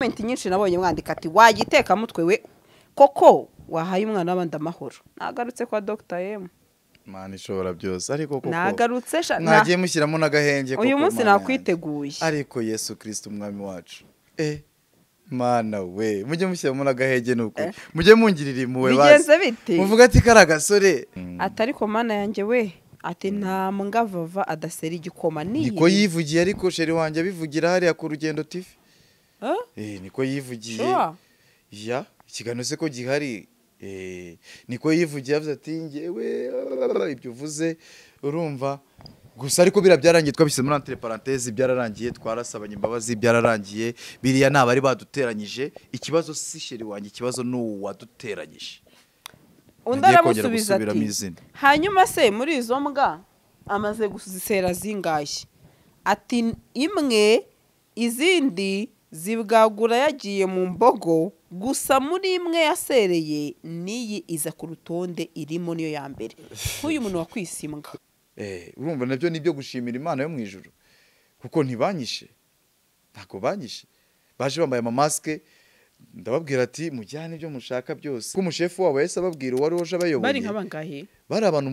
comment nyinshi nabonye mwandika ati wagiteka mutwe we koko wahaye umwana w'abandi amahoro. Nagarutse kwa Dr. M. Mana ishobora byose ariko koko Nagarutse nagiye mushyiramo n'agahenge koko. Uyu munsi nakwiteguye. Ariko Yesu Kristo umwami wacu. Mana we mujye mushyiramo n'agahenge nuko. Mujye mungirira impuhwe basi. Bigenze bite? Muvuga ati karagasore. Atariko mana yanjye we. Ati nta mungavava adasera igikoma niye. Niko yivugiye ariko sheri wanjye abivugira hariya ku Rugendo TV. Niko yivugiye. Ya ikiganiro se ko gihari. Niko yivugiye yavuze ati ngewe ibyo uvuze urumva gusa ariko byarangiye twabise muri entre parenthèses byararangiye twarasabanye imbabazi byararangiye biriya nabari baduteranyije ikibazo si sheri wanjye ikibazo n'uwaduteranyije undara musubiza ati hanyuma se muri izo mbwa amaze gusisera zingaye ati imwe izindi zibwagura yagiye mu mbogo gusa muri imwe yasereye niyi iza ku rutonde irimo niyo ya mbere nk'uyu muntu wakwisimbwa urumva nabyo nibyo gushimira Imana yo mu ijuru kuko ntibanyishe ntako banyishe baje bambaye amamasike ndababwira ati mujyane ibyo mushaka byose ko umushefu wabo yese ababwira uwari woje abayoboye bari nk'abangahe bari abantu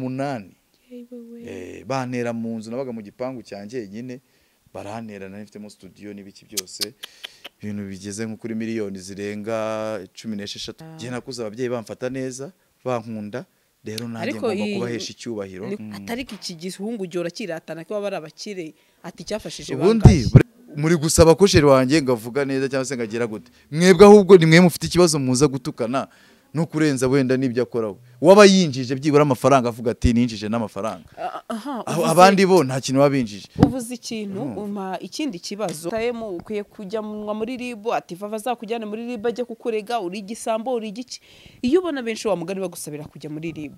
8 bantera mu nzu nabaga mu gipangu cyanjye nyine barantera nifitemo studio n'ibiki byose ibintu bigeze nko kuri miliyoni zirenga 16 je nakuze ababyeyi bamfata neza bankunda rero nanjye ngomba kubahesha icyubahiro atariko iki gihungu jora kiratana ko bari abakire ati cyafashije ubundi muri gusaba ko sheri wanjye ngavuga neza cyangwa se ngagira gute mwebwe ahubwo ni mwe mufite ikibazo muza gutukana no kurenza wenda nibyo akoraho waba yinjije byibura amafaranga avuga ati ninjije n'amafaranga abandi bo nta kintu babinjije uvuze ikintu uma ikindi kibazo tayemo ukwiye kujya muri ribo ati vava zakujyana muri ribo ajye kukurega uri gisambo uri giki iyo ubona benshi wa mugari bagusabira kujya muri ribo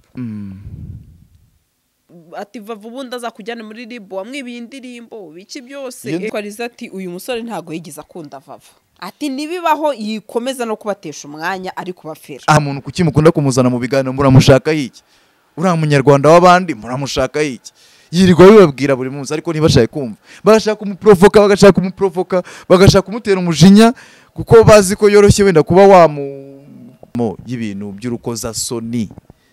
ati vava ubundi azakujyana muri ribo wamwibiye indirimbo biki byose kwariza ati uyu musore ntago yigiza akunda vava ati nibibaho yikomeza no kubatesha umwanya ari kubafera muntu kuki mukunda kumuzana mu biganiro muramushaka hiki uriya munyarwanda w'abandi muramushaka hiki yirirwa bibabwira buri munsi ariko ntibashaka kumva bagashaka kumuprovoka bagashaka kumutera umujinya kuko bazi ko yoroshye wenda kuba mo y'ibintu by'urukoza soni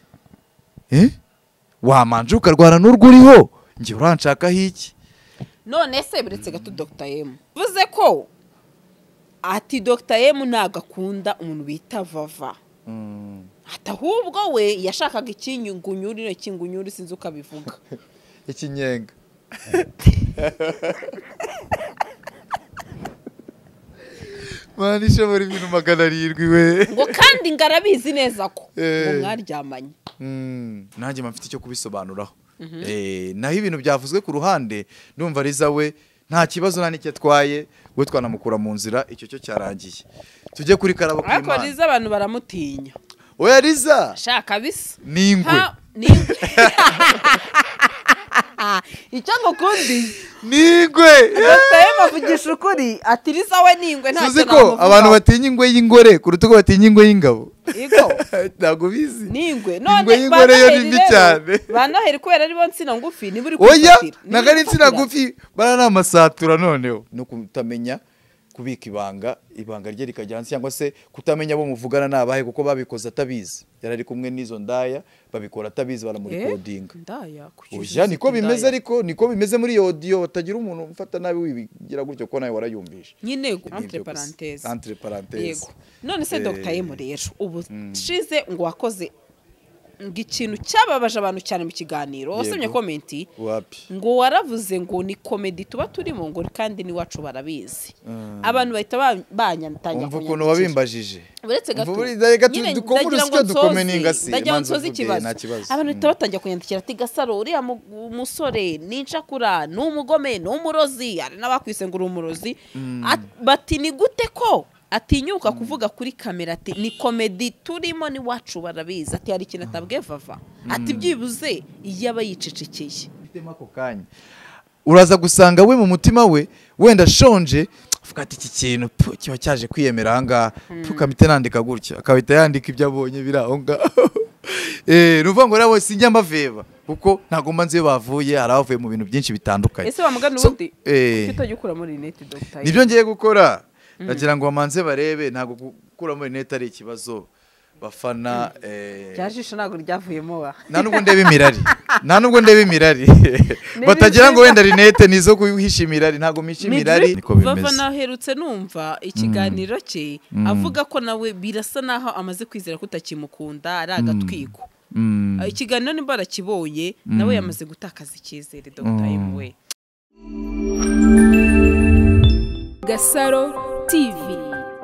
wamanje ukarwana n'urwuriho nge uranshaka hiki none se buretse gato Dr. M vuze ko ati Dr. M nagakunda umuntu bita vava atahubwo we yashakaga ikinyungunyuri no kingunyuri sinzi ukabivuga ikinyenga mani shobora ibintu 700 we ngo kandi ngarabizi neza ko ngo mwaryamanye nanjye mfite icyo kubisobanuraho naho ibintu byavuzwe ku ruhande ndumva riza we nta kibazo nta nicyo twaye we twanamukura mu nzira icyo cyo cyarangiye tujye kuri karabo kw'Imana ariko riza abantu baramutinya oya riza shaka bisa ningwe icyo ngukundi ningwe avugisha ukuri ati riza we ningwe nta cyo ko abantu batinya ingwe y'ingore kuruta ko batinya ingwe y'ingabo Ego ntago bizi ningwe none ingwe yo ni cyane banaheri kubera ari bo nsina ngufi ni buri oya nagari nsina ngufi barana amasatura noneho no kutamenya kubika ibanga rye rikajya hansi cyangwa se kutamenya bo muvugana nabahe kuko babikoza atabizi yarari kumwe n'izo ndaya babikora atabizi baramurikodinga ndaya oya niko bimeze ariko niko bimeze muri audio batagira umuntu ufata nabi wibigira gutyo ko nawe warayumvisha nyine entre parenthèses yego none se Dr. M rero ubu shize ngo wakoze ikintu cyababaje abantu cyane mu kiganiro wasomye komenti ngo waravuze ngo ni comedy tuba turimo ngo kandi ni wacu barabizi abantu bahita banyantanya umva ukuntu wabimbajije uretse gato nyine dukomurusike dukomeninga si ndagira nsoze ikibazo abantu bahita batangira kunyandikira ati Gasaro uriya musore nincakura n'umugome n'umurozi ari nabakwise ngo uri umurozi bati ni gute ko atinyuka kuvuga kuri kamera ati ni comedy turimo ni wacu barabizi ati hari ikintu atabwe vava ati byibuze yaba yicecekeye ako kanya uraza gusanga we mu mutima we wenda shonje avuga ati iki kintu kiba cyaje kwiyemera hanga tukamite nandika gutya akabita yandika ibyo abonye birahonga nuvuga ngo rabo sinjya mbaveba kuko ntagomba nziye bavuye aravuye mu bintu byinshi bitandukanye ese bamugana ubundi kitajya ukura muri net Dr. nibyo ngiye gukora nagira ngo bamanze barebe ntago gukuramo rinete ari ikibazo bafana ryajisho ntago ryavuyemo wa nta nubwo ndeba imirari batagira ngo wenda rinete nizo kuhisha imirari ntago misha imirari niko bimeze bava naherutse numva ikiganiro cye avuga ko nawe birasa naho amaze kwizera ko utakimukunda ari agatwiko ikiganiro nimba arakibonye nawe yamaze gutakaza icyizere Dr. M we Gasaro TV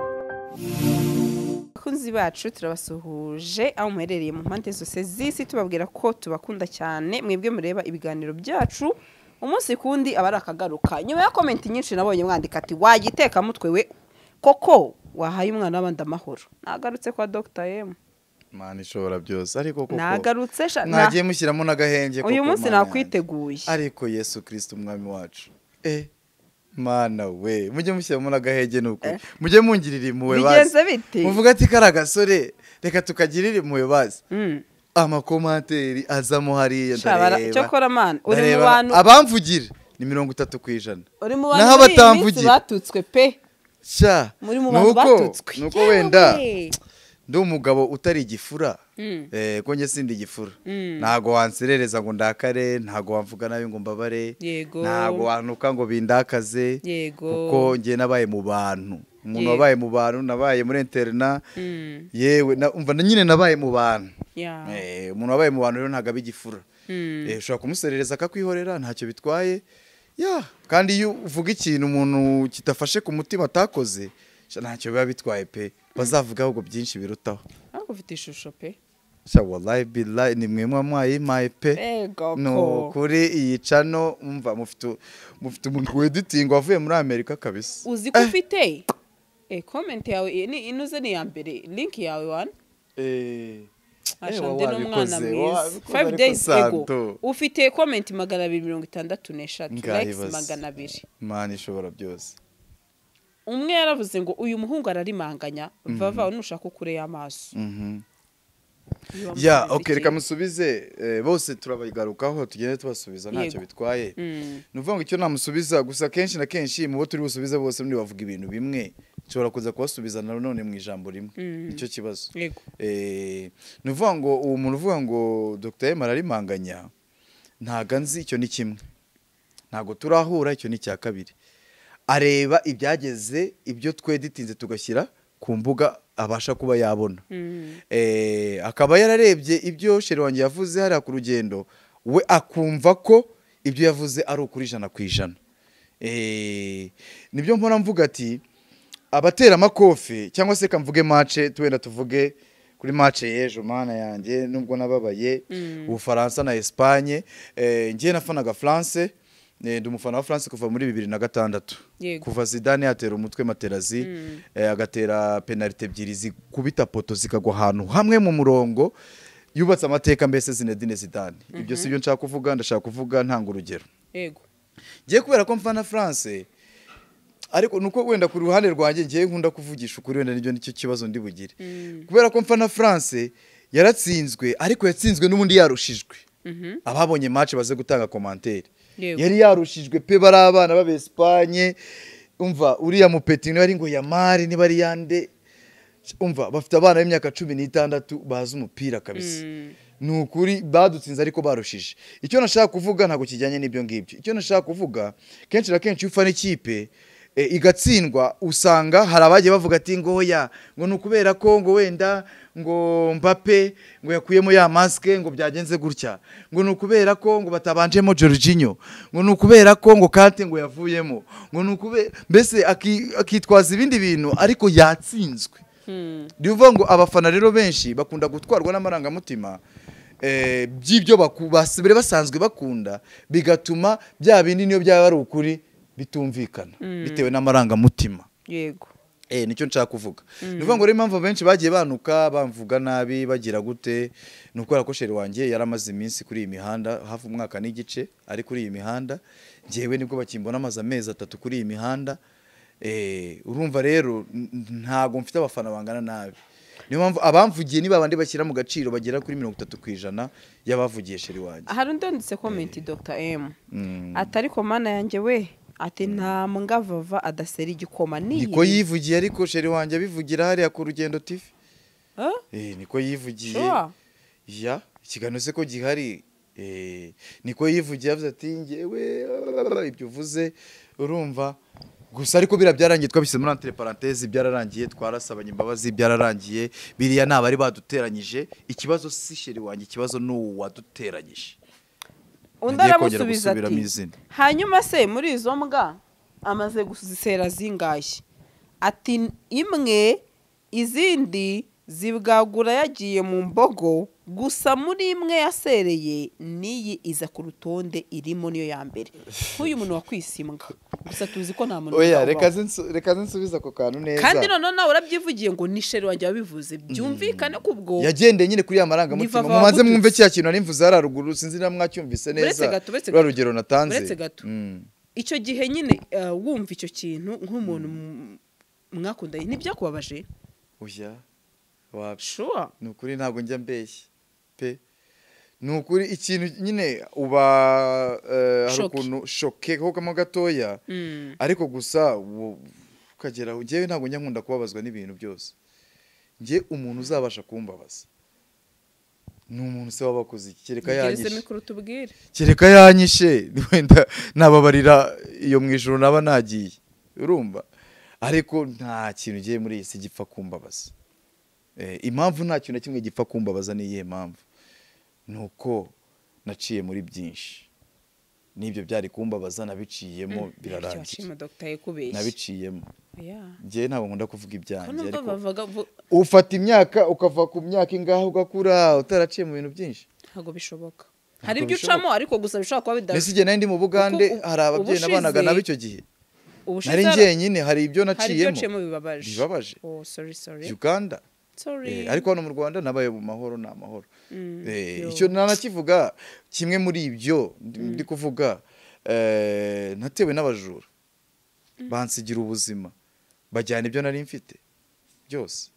abakunzi bacu turabasuhuje aho muherereye mu mpande zose z'isi tubabwira ko tubakunda cyane mwebwe mureba ibiganiro byacu umunsi kundi abari akagaruka nyuma ya comment nyinshi nabonye mwandika ati wagiteka mutwe we koko wahaye umwana w'abandi amahoro nagarutse kwa Dr. M Mana ishobora byose ariko koko nagarutse nagiye mushyiramo n'agahenge koko uyu munsi nakwiteguye ariko Yesu Kristo umwami wacu Mana we mujye mushyiramo n'agahenge nuko mujye mungirira impuhwe bazi muvuga ati kari agasore reka tukagirira impuhwe bazi amakomanteri azamo hariya ndareba cyokora mana uri mu bantu abamvugira ni 30% uri mu bantu batamvugira batutswe pe sha muri mu bantu batutswe nuko wenda ndi umugabo utari igifura ko nge sindi igifura ntago wanserereza ngo ndakare ntago wamvuga nabi ngo mbabare ntago wanuka ngo bindakaze kuko nge nabaye mu bantu umuntu wabaye mu bantu nabaye muri interna yewe umva nyine nabaye mu bantu umuntu wabaye mu bantu rero ntago abigifura ushobora kumuserereza akakwihorera ntacyo bitwaye kandi iyo uvuga ikintu umuntu kitafashe ku mutima atakoze ntacyo biba bitwaye pe bazavugaho ngo byinshi birutaho ariko ufite ishusho pe sha wallahi billahi ni mwe mwayi my pe no kuri iyi channel umva mufite umuntu editing wavuye muri Amerika kabisa uzi ko ufite comment yawe ni inuze ni ya mbere link yawe wan ashande n'umwana mwiza 5 days ago ufite comment 263 likes 200 Mana ishobora byose umwe yaravuze ngo uyu muhungu ararimanganya vava nushaka ukure y'amaso okay reka musubize bose turabayigarukaho tugende tubasubiza ntacyo bitwaye nuvuga ngo icyo namusubiza gusa kenshi na kenshi mu bo turi busubize bose muri bavuga ibintu bimwe nshobora kuza kubasubiza none mu ijambo rimwe icyo kibazo nuvuga ngo uwo muntu uvuga ngo Dr. M ararimanganya ntago nzi icyo ni kimwe ntago turahura icyo ni cya kabiri areba ibyageze ibyo tweditinze tugashyira ku mbuga abasha kuba yabona akaba yararebye ibyo sheri wanjye yavuze hariya ku rugendo we akumva ko ibyo yavuze ari ukuri 100%. Nibyo mpora mvuga ati abatera amakofe cyangwa se kamvuge match twenda tuvuge kuri match y'ejo mana yanjye nubwo nababaye Ubufaransa na Espagne ngiye nafanaga France ndi umufana wa France kuva muri 2006 kuva Zidane yatera umutwe Materazzi agatera penalty ebyiri zikubita poto zikagwa ahantu hamwe mu murongo yubatse amateka mbese Zinedine Zidane ibyo sibyo nshaka kuvuga ndashaka kuvuga ntanga urugero ngiye kubera ko mfana France ariko nuko wenda ku ruhande rwanjye ngiye nkunda kuvugisha ukuri wenda nibyo nicyo kibazo ndi bugire kubera ko mfana France yaratsinzwe ariko yatsinzwe n'ubundi yarushijwe ababonye match baze gutanga commentaire yari yarushijwe pe bari abana b'Abe Espagne umva uriya mupeti ni bari ngo Yamari ni bari yande umva bafite abana b'imyaka 16 bazi umupira kabisa nukuri badutsinze ariko barushije icyo nashaka kuvuga ntago kijyanye n'ibyo ngibyo icyo nashaka kuvuga kenshi na kenshi ufana ikipe igatsindwa usanga hari abagiye bavuga ati ngo ya ngo nukubera ko ngo wenda ngo Mbappe ngo yakuyemo ya maske ngo byagenze gutya ngo nukubera ko ngo batabanjemo Jorginho ngo nukubera ko ngo Kante ngo yavuyemo ngo nukube mbese akitwaza ibindi bintu ariko yatsinzwe ndivuga ngo abafana rero benshi bakunda gutwarwa n'amarangamutima by'ibyo basibire basanzwe bakunda bigatuma bya bindi niyo byaba ari ukuri bitumvikana bitewe n'amarangamutima nicyo nshaka kuvuga nivuga ngo rero impamvu benshi bagiye banuka bamvuga nabi bagira gute nukora ko sheri wanjye yaramaze iminsi kuri iyi mihanda hafi umwaka n'igice ari kuri iyi mihanda ngewe nibwo bakimbona amaze amezi 3 kuri iyi mihanda urumva rero ntago mfite abafana bangana nabi niyo mpamvu abamvugiye niba abandi bashyira mu gaciro bagera kuri 30% y'abavugiye sheri wanjye hari ndanditse comment Dr. M atari ko mana yanjye we ati nta mbwa vava adasera igikoma niko yivugiye ariko sheri wanjye abivugira hariya ku Rugendo TV. Niko yivugiye. Ya ikiganiro se ko gihari. Niko yivugiye avuze ati ngewe ibyo uvuze urumva gusa ariko byarangiye twabise muri entre parenthèse byararangiye twarasabanye imbabazi byararangiye biriya nabari baduteranyije ikibazo si sheri wanjye ikibazo n'uwaduteranyije. Undi aramusubiza ati hanyuma se muri izo mbwa amaze gusisera zingashye ati imwe izindi zibwagura yagiye mu mbogo gusa muri imwe yasereye niyi iza ku rutonde irimo niyo ya mbere nk'uyu muntu wakwisimbwa gusa tuzi ko nta muntu oya reka nsubiza ako kantu neza kandi none nawe urabyivugiye ngo ni sheri wanjye wabivuze byumvikane kubwo yagendeye nyine kuri ya marangamutima mumaze mwumve cya kintu narimvuze hararuguru sinzi na mwacyumvise neza rurugero natanze uretse gato icyo gihe nyine wumva icyo kintu nk'umuntu mwakundanye ntibyakubabaje oya sure nukuri ntabwo njya mbeshye pe nukuri ikintu nyine uba hari ukuntu shoke koko gatoya ariko gusa ukagera njyewe ntabwo njya nkunda kubabazwa n'ibintu byose njye umuntu uzabasha kumbabaza ni umuntu se wabakoze kereka yanyishe wenda nababarira iyo mu ijoro naba nagiye urumva ariko nta kintu ugiye muri iyi si gipfa kumbabaza. Impamvu nta kintu na kimwe gipfa kumbabaza ni iyihe mpamvu nuko naciye muri byinshi n'ibyo byari kumbabaza nabiciyemo birarangiye nabiciyemo njye ntabwo nkunda kuvuga ibyanjye ariko ufata imyaka ukava ku myaka ingaho ugakura utaraciye mu bintu byinshi ntabwo bishoboka hari ibyo ucamo ariko gusa bishobora kuba bidashobora mbese igihe nari ndi mu Bugande hari ababyeyi nabanaga nabo icyo gihe nari njyenyine hari ibyo naciyemo bibabaje Uganda ariko hano mu Rwanda nabaye mu mahoro ni amahoro. Icyo nanakivuga kimwe muri ibyo ndi kuvuga natewe n'abajura bansigira ubuzima bajyana ibyo nari mfite byose.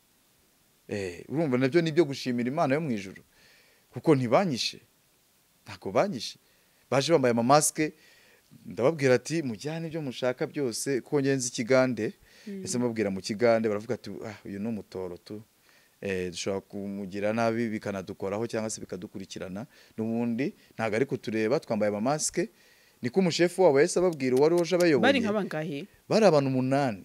Urumva nabyo nibyo gushimira Imana yo mu ijuru kuko ntibanyishe ntabwo banyishe baje bambaye amamasike ndababwira ati mujyane ibyo mushaka byose ko ngenzi Ikigande ese mubwira mu Kigande baravuga ati uyu ni umutoro tu dushobora kumugira nabi bikanadukoraho cyangwa se bikadukurikirana n'ubundi ntago ari kutureba twambaye amamasike niko umushefu wabo yese ababwira uwari woje abayoboye bari nkabangahe bari abantu 8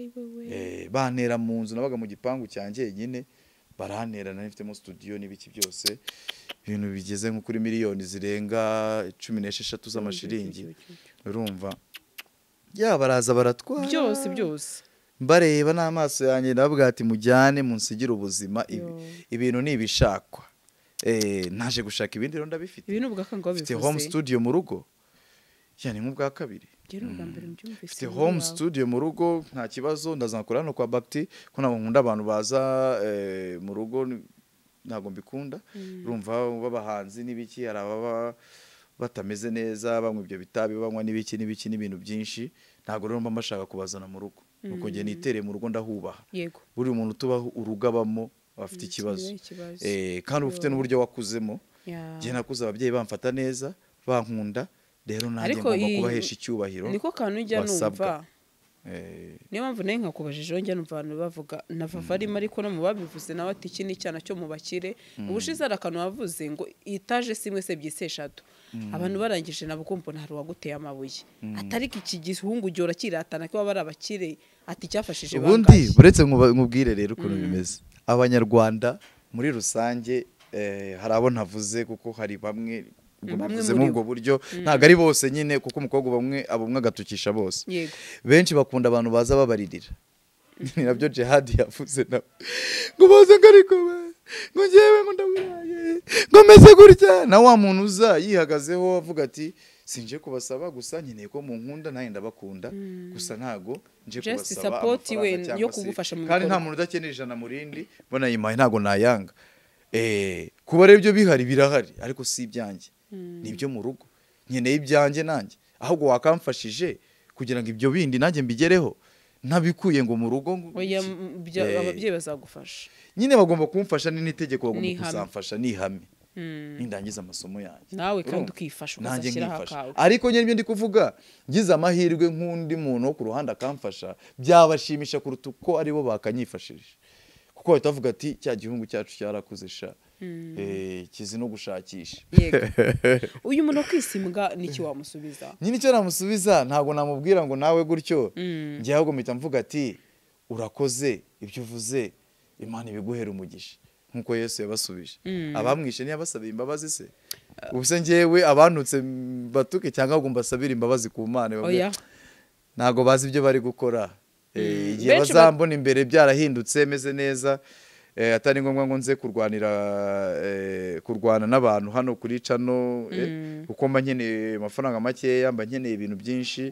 bantera mu nzu nabaga mu gipangu cyanjye nyine barantera nari mfite mu studio n'ibiki byose ibintu bigeze nko kuri miliyoni zirenga 16 z'amashiringi urumva baraza baratwara byose mbareba n'amaso yanjye ndavuga ati mujyane munsigira ubuzima ibintu nibishakwa naje gushaka ibindi rero ndabifite ibintu bugakanga babivuze home studio mu rugo yani nk'ubwa kabiri mfite home studio mu rugo nta kibazo ndazakora no kwa Bakti ko nabo nkunda abantu baza mu rugo ntago mbikunda urumva babahanzi n'ibiki arababa batameze neza bamwe ibyo bitabi banywa n'ibiki n'ibintu byinshi ntago rero mba mashaka kubazana mu rugo nuko ngiye nitereye mu rugo ndahubaha buri umuntu tuba urugabamo bafite ikibazo kandi ufite n'uburyo wakuzemo ngiye nakuze ababyeyi bamfata neza bankunda rero nanjye ngomba kubahesha icyubahiro niko kantu ujya numva niyo mpamvu nayo nkakubajije njya numva abantu bavuga na Vavarima ariko no mu babivuze nawe ati iki ni cyana cyo mu bakire ubushize arakantu wavuze ngo itaje simwe se byiseshatu abantu barangije nabo kumva ntari waguteye amabuye atari iki gihungu gyora kiratana ko bari abakire ati cyafashije bangaye ubundi buretse nkubwire rero ukuntu bimeze abanyarwanda muri rusange hari abo ntavuze kuko hari bamwe mu ubwo buryo ntago ari bose nyine kuko umukobwa bamwe abumwe agatukisha bose benshi bakunda abantu baza babaririra ni nabyo Jihad yavuze nawe ngo baze ngariko ngo ngewe ngo ndaburaye ngo meze gutya na wa muntu uza yihagazeho avuga ati sinje kubasaba gusa nkeneye ko mu nkunda naye ndabakunda gusa ntago nje kubasaba support we yo kugufasha mu kandi nta muntu udakeneye ijana mu rindi bona yimaye ntago nayanga kuba rero ibyo bihari birahari ariko si ibyanjye nibyo mu rugo nkeneye ibyanjye nanjye ahubwo wakamfashije kugira ngo ibyo bindi nanjye mbigereho ntabikuye ngo mu rugo ababyeyi bazagufasha nyine bagomba kumfasha n'itegeko bagomba kuzamfasha nihame nindangiza amasomo yanjye nawe kandi ukifasha ugashyiraho akawe. ariko nyine ndi kuvuga ngize amahirwe nk'undi muntu wo ku ruhande akamfasha byabashimisha kuruta uko aribo bakanyifashije, kuko bahita bavuga ati cya gihungu cyacu cyarakuze sha kizi no gushakisha. Uyu muntu kwisimbwa niki wamusubiza? Nyine icyo namusubiza ntabwo namubwira ngo nawe gutyo, njye ahubwo mpita mvuga ati urakoze ibyo uvuze, Imana ibiguhera umugisha nkuko Yesu yabasubije. Abamwishe ntiyabasabira imbabazi se? Ubuse njyewe abanutse batuke cyangwa ngo mbasabire imbabazi ku Mana? Ntago bazi ibyo bari gukora. Igihe bazambona imbere byarahindutse meze neza, atari ngombwa ngo nze kurwana n'abantu hano kuri cano, kuko mba nkeneye amafaranga makeya, mba nkeneye ibintu byinshi,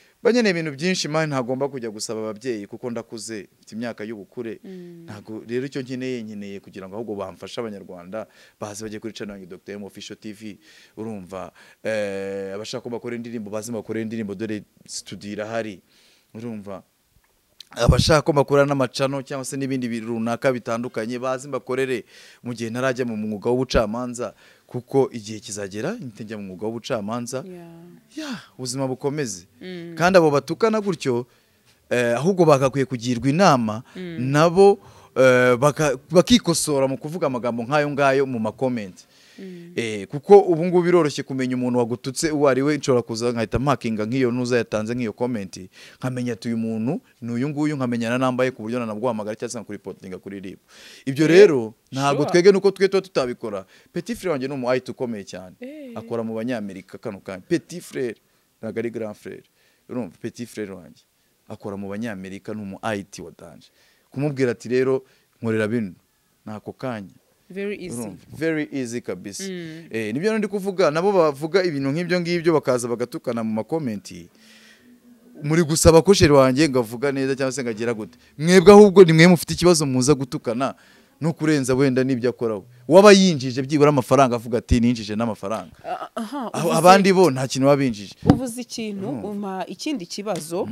Imana ntagomba kujya gusaba ababyeyi kuko ndakuze mfite imyaka y'ubukure. Ntago rero icyo nkeneye kugira ngo ahubwo bamfashe abanyarwanda baze bajye kuri channel yanjye Dr. M Official TV. Urumva abashaka ko bakora indirimbo baze bakora indirimbo, dore studio irahari. Urumva abashaka ko bakora n'amacano cyangwa se n'ibindi runaka bitandukanye baze bakorere mu gihe ntarajya mu mwuga w'ubucamanza, kuko igihe kizagera njya mu mwuga w'ubucamanza ubuzima bukomeze. Kandi abo batukana gutyo ahubwo bagakwiye kugirwa inama nabo bakikosora mu kuvuga amagambo nk'ayo ngayo mu makomenti. Kuko ubu ngubu biroroshye kumenya umuntu wagututse uwo ari we. Nshobora kuza nkahita makinga nk'iyo ntuza yatanze nk'iyo komenti, nkamenya ati uyu muntu ni uyu nguyu, nkamenya nambaye ku buryo nanabwamagara cyangwa se nkuripotinga kuri RIB. Ibyo rero ntabwo twege nuko twe tutabikora. Petit frère wanjye ni umu IT ukomeye cyane, akora mu Banyamerika kano kanya. Petit frère ntabwo ari grand frère. Urumva Petit frère wanjye akora mu Banyamerika, ni umu IT wa danje. Kumubwira ati rero nkorera bino nako kanya very easy kabisa. Nibyo ndi kuvuga, nabo bavuga ibintu nk'ibyo ngibyo bakaza bagatukana mu makomenti. Muri gusaba ko sheri wanjye ngavuga neza cyangwa se ngagira gute? Mwebwe ahubwo ni mwe mufite ikibazo muza gutukana no kurenza wenda nibyo akora we. Waba yinjije byibura amafaranga avuga ati ninjije n'amafaranga. Abandi bo nta kintu babinjije. Uvuze ikintu ikindi kibazo.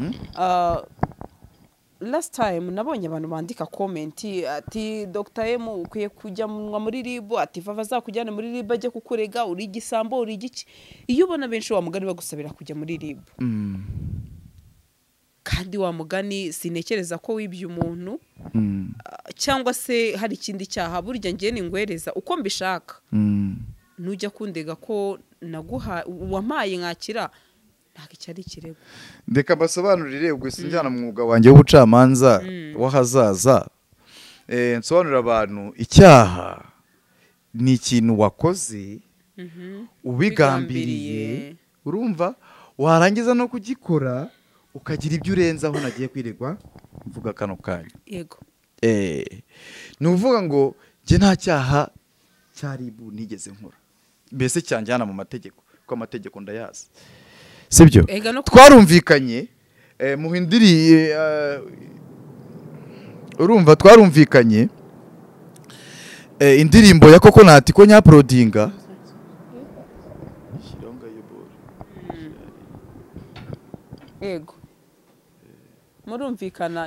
Last time nabonye abantu bandika comment ati Dr. M ukwiye kujya muri RIB, ati vava zakujyana muri RIB ajye kukurega uri igisambo uri igiki. Iyo ubona benshi wa mugani bagusabira kujya muri RIB, kandi wa mugani sinekereza ko wibye umuntu cyangwa se hari ikindi cyaha, burya ngiye ningwereza uko mbishaka. Nujya kundega ko naguha wampaye nkakira, ntabwo cyari ikirego. Ndeka basobanurire ubwo sinjyana mu mwuga wanjye w'ubucamanza w'ahazaza. Nsobanurira abantu icyaha ni ikintu wakoze ubigambiriye, urumva warangiza no kugikora ukagira ibyo urenzaho nagiye kwiregwa mvuga kano kanya. Yego. Ni uvuga ngo njye nta cyaha cyari ibu nigeze nkora, mbese cyanjyana mu mategeko, ko amategeko ndayazi. Sibyo twarumvikanye muhindiriye, urumva twarumvikanye indirimbo ya Coconut ko nyaprodinga. Yego murumvikana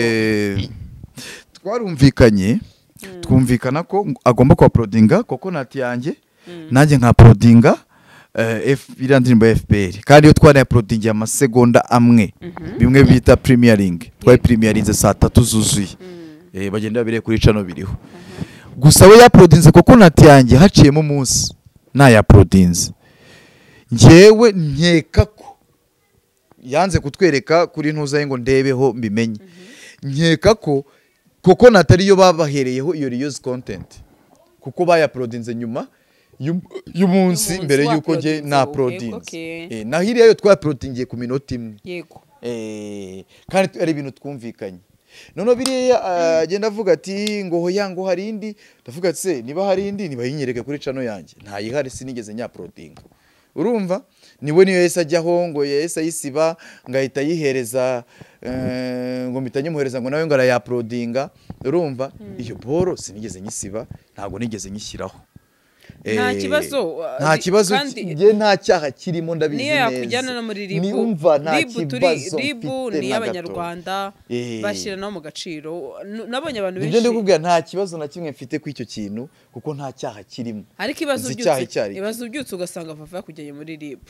twarumvikanye twumvikana ko agomba kwa prodinga Coconut yanjye nanjye nka prodinga iriya ndirimbo ya FPR, kandi iyo twari yaprodingiye amasegonda amwe, bimwe bita premiering, twari premierinze saa 3 zuzuye. Bagenda babire kuri cano biriho. Gusa we yaprodinze Coconut yanjye haciyemo umunsi na yaprodinze. Njyewe nkeka ko yanze kutwereka kuri ntuza ngo ndebeho mbimenye. Nkeka ko Coconut ariyo babahereyeho iyo reuse content, kuko bayaprodinze nyuma y'umunsi mbere yuko nje na prodinze. Na hiriya yo twaprodingiye ku minota imwe. Yego. Kandi ari ibintu twumvikanye. None biriya agenda avuga ati ngo hoya ngo hari indi, ndavuga ati se niba hari indi niba yinyereke kuri cano yanjye. Nta yihari sinigeze nyaprodinga. Urumva niwe niyo yese ajyaho ngo yese ayisiba ngahita yihereza ngo mpitanye muhereza ngo nawe ngo arayaprodinga. Urumva iyo boro sinigeze nyisiba, ntago nigeze nyishyiraho. nta kibazo nge nta cyaha kirimo ndabizi neza niyo yakujyana no muri ribu niumva nta kibazo ribu ni y'abanyarwanda bashyira no mu gaciro nabonye abantu benshi ibyo ndikubwira nta kibazo na kimwe mfite ku icyo kintu kuko nta cyaha kirimo ariko ibibazo byutse ugasanga Vava yakujyanye muri ribu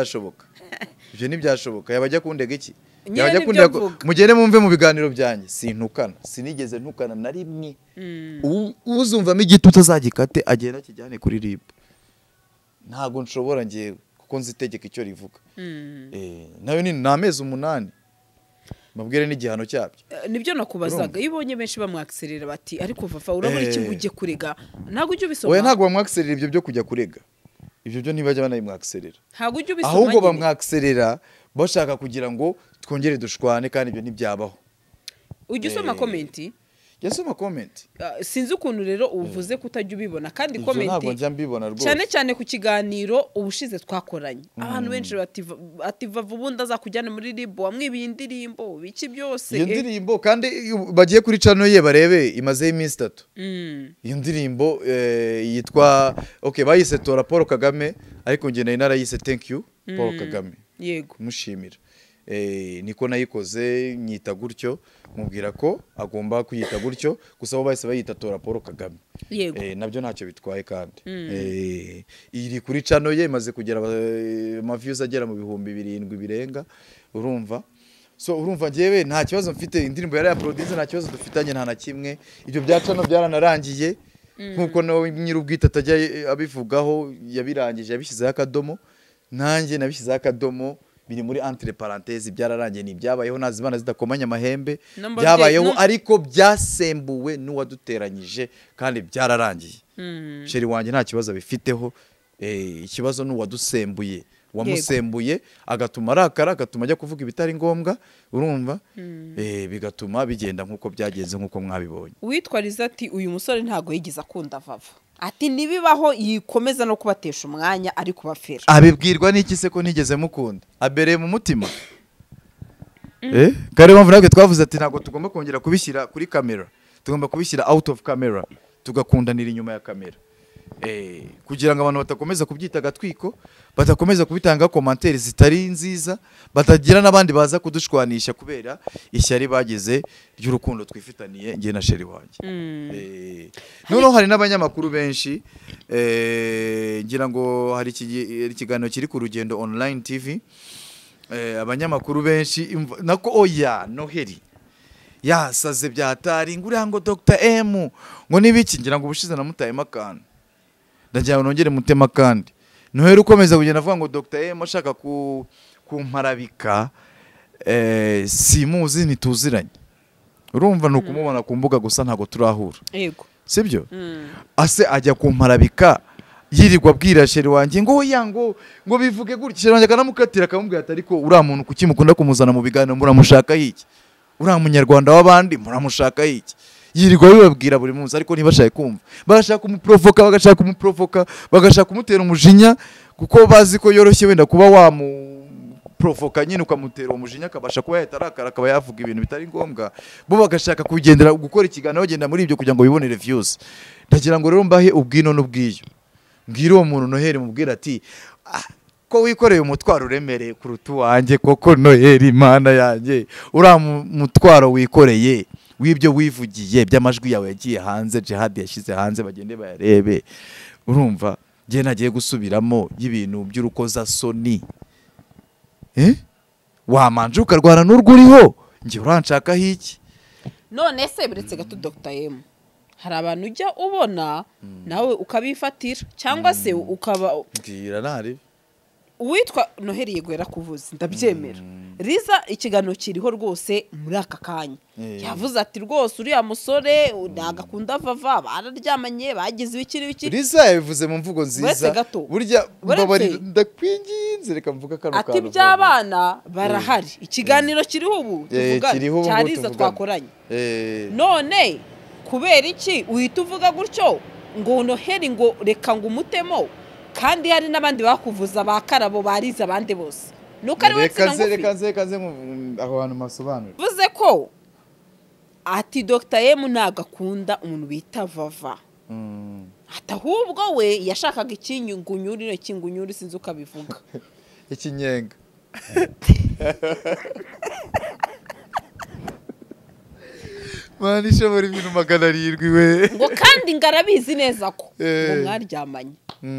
ibyo ntibyashoboka yabajya kundega iki mugende mumve mu biganiro byanjye sintukana sinigeze ntukana na rimwe uzumvamo igiti utazagikate agenda akijyane kuri ribu ntago nshobora ngewe kuko nzi itegeko icyo rivuga nayo ni amezi 8 mabwire n'igihano cyabyo nibyo nakubazaga iyo ubonye benshi bamwakserera bati ariko Vava urabona iki ujye kurega ntago ujye ubisoma oya ntago bamwakserera ibyo byo kujya kurega ibyo byo ntibajya banayimwakserera ntago ujye ubisoma ahubwo bamwakserera bashaka kugira ngo twongere dushwane kandi ibyo ntibyabaho ujye usoma komenti yasoma comment sinzi ukuntu rero uvuze kutajya ubibona kandi comment ntabwo njya mbibona rwose cyane cyane ku kiganiro ubushize twakoranye abantu benshi ati Vava ubundi azakujyana muri ribu wamwibiye indirimbo biki byose iyo ndirimbo kandi bagiye kuri channel ye barebe imaze iminsi 3 iyo ndirimbo yitwa bayise Tora Paul Kagame ariko nge nayo narayise Thank you Paul Kagame yego mushimira niko nayikoze nyita gutyo mubwira ko agomba kuyita gutyo gusa bo bahise bayita Tora Paul Kagame nabyo ntacyo bitwaye kandi iri kuri channel ye imaze kugera ama views agera mu 7,000 birenga urumva ngewe nta kibazo mfite indirimbo yari ya producer nta kibazo dufitanye nta na kimwe ibyo bya channel byaranarangiye nkuko no nyirubwita atajya abivugaho yabirangije yabishyizeho akadomo nanjye nabishyizeho akadomo biri muri entre parenthèses byararangiye ni byabayeho nazibana zidakomanya amahembe byabayeho ariko byasembuwe n'uwaduteranyije kandi byararangiye sheri wanjye nta kibazo bifiteho ikibazo n'uwadusembuye wamusembuye agatuma arakara agatuma ajya kuvuga ibitari ngombwa urumva bigatuma bigenda nkuko byagenze nkuko mwabibonye witwa Rizati uyu musore ntago yigiza akunda Vava ati nibibaho yikomeza no kubatesha umwanya ari kubafera abibwirwa n'iki se ko nigeze mukunda abereye mu mutima kare mpamvu nabwe twavuze ati ntago tugomba kongera kubishyira kuri kamera tugomba kubishyira out of camera tugakundanira inyuma ya kamera kugira ngo abantu batakomeza kubyita agatwiko batakomeza kubitanga commentaire zitari nziza batagira nabandi baza kudushwanisha kubera ishyari bagize ry'urukundo twifitaniye ngiye na sheri wanjye noneho hari n'abanyamakuru benshi ngira ngo hari ikiganiro kiri ku Rugendo Online TV abanyamakuru benshi nako Noheli yasaze byatari nguriya ngo Dr M ngo nibiki ngira ngo ubushize namutayemo akantu ndagira ngo nongere mutema kandi Noheli ukomeza kugenda avuga ngo Dr M ashaka kumparabika simuzi ntituziranye urumva no kumubona ku mbuga gusa ntago turahura yego sibyo ase ajya kumparabika yirirwa abwira sheri wanjye ngo ngo bivuge gutya sheri wanjye akanamukatira akamubwira ati ariko uriya muntu kuki mukunda kumuzana mu biganiro muramushaka iki uriya munyarwanda w'abandi muramushaka iki yirirwa bibabwira buri munsi ariko ntibashaka kumva bagashaka kumuprovoka bagashaka kumutera umujinya kuko bazi ko yoroshye wenda kuba wamuprovoka nyine ukamutera umujinya akabasha kuba yatarakara akaba yavuga ibintu bitari ngombwa bo bagashaka kugendera gukora ikiganiro bagenda muri ibyo kugira ngo bibonere views ndagira ngo rero mbahe ubwino n'ubwiyo mbwira uwo muntu Noheli mubwira ati ko wikoreye umutwaro uremereye kuruta wanjye koko Noheli Imana yanjye uriya mutwaro wikoreye w'ibyo wivugiye by'amajwi yawe yagiye hanze Jihad yashyize hanze bagende bayarebe urumva ngiye nagiye gusubiramo y'ibintu by'urukoza soni wamanje ukarwana n'urwuriho ngiye uranshakaho iki none se biretse gato Dr M hari abantu ujya ubona nawe ukabifatira cyangwa se ukaba ngira nari uwitwa Noheli yego yarakuvuze ndabyemera Riza ikiganiro kiriho rwose muri aka kanya yavuze ati rwose uriya musore ndagakunda Vava bararyamanye bagize ibiki Riza yabivuze mu mvugo nziza burya ndakwinginze reka mvuga kano kantu ati by'abana barahari ikiganiro kiriho ubu tuvuga cyariza twakoranye none kubera iki uhita uvuga gutyo ngo Noheli ngo reka ngo umutemo kandi hari n'abandi bakuvuza bakarabo bariza abandi bose nuko ari wese reka aho hantu masobanura vuze ko ati Dr M nagakunda umuntu bita Vava ahubwo we yashakaga ikinyungunyuri n'kingunyuri sinzi ukabivuga ikinyenga mwana ishobora ibintu 700 we ngo kandi ngarabizi neza ko ngo mwaryamanye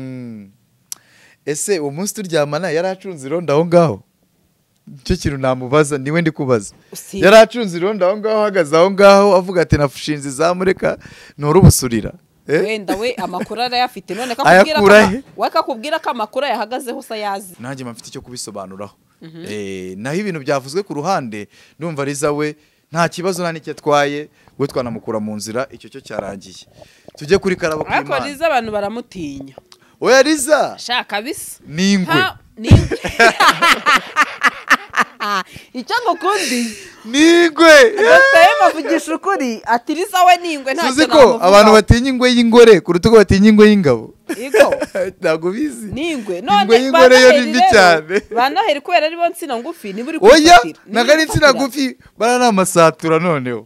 ese uwo munsi turyamana yaracunze ironda aho ngaho cyo kintu namubaza niwe ndi kubaza yaracunze ironda aho ngaho hagaze aho ngaho avuga ati nafushinze izamureka norubusurira wenda we amakuru arayafite none kakubwira ko amakuru yahagazeho sa yazi nanjye mfite icyo kubisobanuraho naho ibintu byavuzwe ku ruhande ndumva Liza we nta kibazo nta nicyo atwaye we twanamukura mu nzira icyo cyo cyarangiye tujye kuri karabo k'Imana ariko Liza abantu baramutinya oya Liza shaka bisa ningwe icyo ngukundi ningwe bavugisha ukuri ati Liza we ningwe nta kintu ko abantu batinya ingwe y'ingore kuruta ko batinya ingwe y'ingabo yego ntago bizi ningwe ingwe y'ingore yo ni cyane banaheri kubera ari bo nsina ngufi niba uri oya nagari nsina ngufi barana amasatura noneho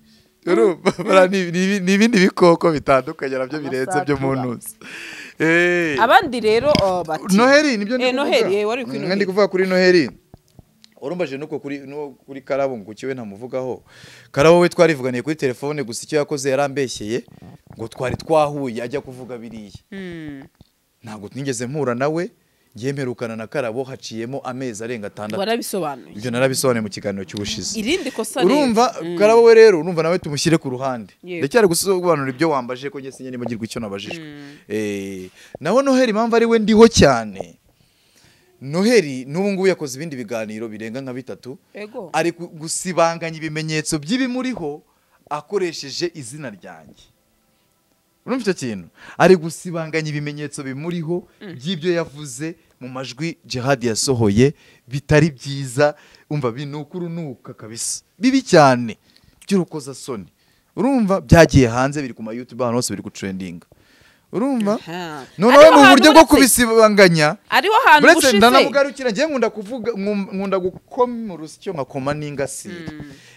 ni ibindi bikoko bitandukanye nabyo birenze byo mu ntuzi abandi rero bati Noheli nibyo Noheli wari kwino ndi kuvuga kuri Noheli urumbaje nuko kuri Karabo ngo kiwe ntamuvugaho Karabo we twarivuganiye kuri telefone gusa icyo yakoze yarambeshyeye ngo twari twahuye ajya kuvuga biriye ntabwo nigeze mpura nawe yemerukana na Karabo haciyemo amezi arenga 6 warabisobanuye ibyo narabisobanuye mu kiganiro cy'ubushize irindi kosa urumva Karabo we rero urumva nawe tumushyire ku ruhande ndacyari gusobanura ibyo wambaje ko ngese nyine bagirwa icyo nabajijwe naho Noheli impamvu ari we ndiho cyane Noheli n'ubu ngubu yakoze ibindi biganiro birenga nka 3 ari gusibanganya ibimenyetso by'ibimuriho akoresheje izina ryanjye urumva icyo kintu ari gusibanganya ibimenyetso bimuriho by'ibyo yavuze mu majwi Jihad yasohoye bitari byiza umva binukurunuka kabisa bibi cyane by'urukoza soni urumva byagiye hanze biri ku ma YouTube hano hose biri ku trending urumva noneho mu buryo bwo kubisibanganya ariho hantu bushize ndanamugarukira ngiye nkunda kuvuga nkunda gukoma urusyo nkakoma n'ingasire